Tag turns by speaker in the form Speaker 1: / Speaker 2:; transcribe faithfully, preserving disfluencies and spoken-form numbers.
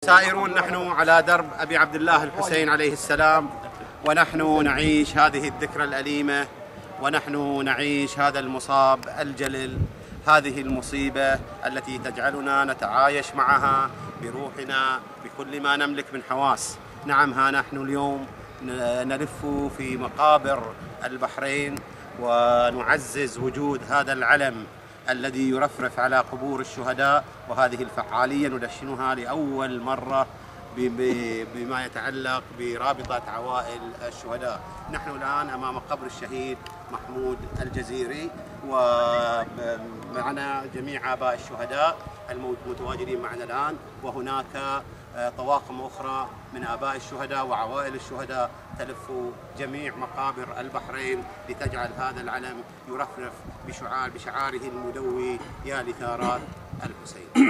Speaker 1: سائرون نحن على درب أبي عبد الله الحسين عليه السلام، ونحن نعيش هذه الذكرى الأليمة، ونحن نعيش هذا المصاب الجلل، هذه المصيبة التي تجعلنا نتعايش معها بروحنا بكل ما نملك من حواس. نعم، ها نحن اليوم نلف في مقابر البحرين ونعزز وجود هذا العلم الذي يرفرف على قبور الشهداء، وهذه الفعالية ندشنها لأول مرة بما يتعلق برابطة عوائل الشهداء. نحن الآن أمام قبر الشهيد محمود الجزيري، ومعنا جميع آباء الشهداء المتواجدين معنا الآن، وهناك طواقم أخرى من آباء الشهداء وعوائل الشهداء تلف جميع مقابر البحرين لتجعل هذا العلم يرفرف بشعار بشعاره المدوي: يا لثارات الحسين.